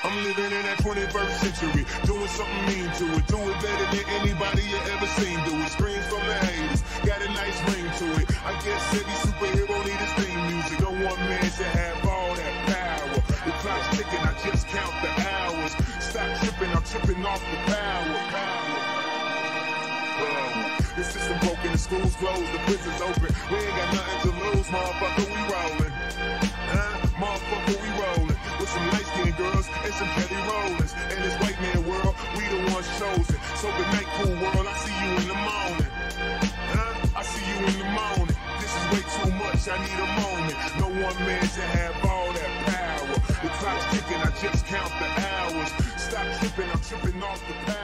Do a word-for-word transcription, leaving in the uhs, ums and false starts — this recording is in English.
I'm living in that twenty-first century, doing something mean to it. Do it better than anybody you ever seen do it. Screams from the haters, got a nice ring to it. I guess every superhero need his theme music. No one man should have all that power. The clock's ticking, I just count the hours. Stop tripping, I'm tripping off the power. Power. Um, the system broken, the schools closed, the prisons open. We ain't got nothing to lose, motherfucker, we rollin'. Huh? Motherfucker, we rollin'. With some light-skinned girls and some heavy rollers. In this white man world, we the ones chosen. So good night, cool world, I see you in the morning. Huh? I see you in the morning. This is way too much, I need a moment. No one man should have all that power. The clock's ticking, I just count the hours. Stop tripping, I'm tripping off the power.